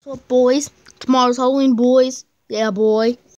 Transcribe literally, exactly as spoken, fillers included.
What's up, boys? Tomorrow's Halloween, boys. Yeah, boy.